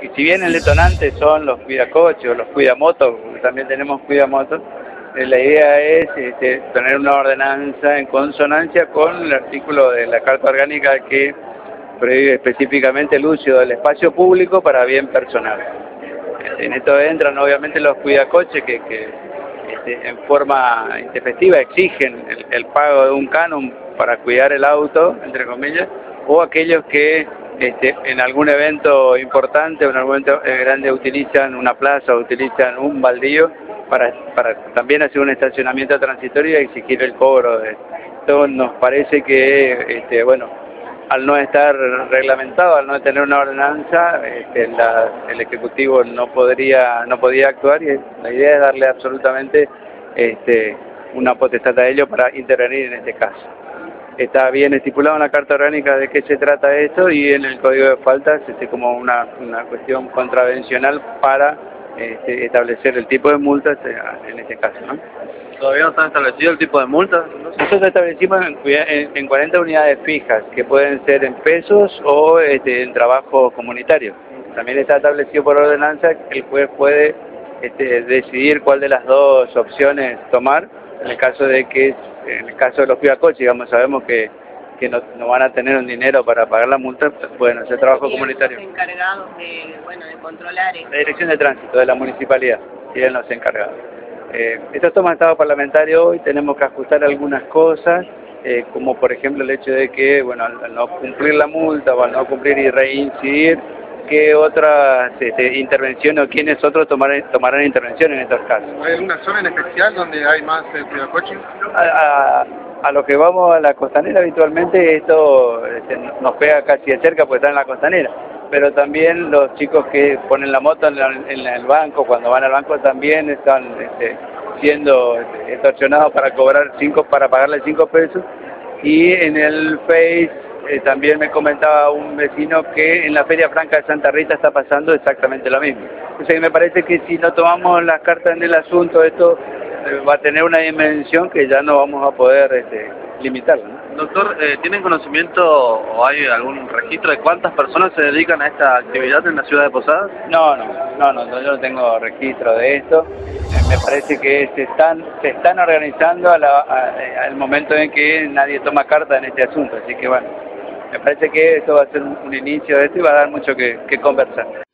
que si bien el detonante son los cuidacoches o los cuidamotos, porque también tenemos cuidamotos, la idea es tener una ordenanza en consonancia con el artículo de la Carta Orgánica que prohíbe específicamente el uso del espacio público para bien personal. En esto entran obviamente los cuidacoches que en forma festiva exigen el pago de un canon para cuidar el auto, entre comillas, o aquellos que en algún evento importante o en algún evento grande utilizan una plaza o utilizan un baldío para también hacer un estacionamiento transitorio y exigir el cobro de esto. Nos parece que, bueno, al no estar reglamentado, al no tener una ordenanza, el Ejecutivo no podía actuar, y la idea es darle absolutamente una potestad a ellos para intervenir en este caso. Está bien estipulado en la Carta Orgánica de qué se trata esto, y en el Código de Faltas como una cuestión contravencional para establecer el tipo de multas en este caso, ¿no? ¿Todavía no están establecido el tipo de multas? Nosotros establecimos en 40 unidades fijas, que pueden ser en pesos o en trabajo comunitario. También está establecido por ordenanza que el juez puede decidir cuál de las dos opciones tomar, en el caso de los cuidacoches, digamos, sabemos que no van a tener un dinero para pagar la multa, pues pueden hacer trabajo comunitario. Los encargados de controlar esto. La Dirección de Tránsito de la Municipalidad, tienen los encargados. Esto toma estado parlamentario hoy, tenemos que ajustar algunas cosas, como por ejemplo el hecho de que, bueno, al no cumplir la multa o al no cumplir y reincidir, qué otras intervenciones o quiénes otros tomarán intervención en estos casos. ¿Hay alguna zona en especial donde hay más cuidacoches? A lo que vamos a la costanera habitualmente esto nos pega casi de cerca porque está en la costanera, pero también los chicos que ponen la moto en el banco, cuando van al banco también están siendo extorsionados para pagarle 5 pesos, y en el Face también me comentaba un vecino que en la Feria Franca de Santa Rita está pasando exactamente lo mismo. O sea, me parece que si no tomamos las cartas en el asunto, esto va a tener una dimensión que ya no vamos a poder limitarla, ¿no? Doctor, ¿tienen conocimiento o hay algún registro de cuántas personas se dedican a esta actividad en la ciudad de Posadas? No, yo no tengo registro de esto. Me parece que se están organizando al momento en que nadie toma carta en este asunto, así que bueno, me parece que esto va a ser un inicio de esto y va a dar mucho que conversar.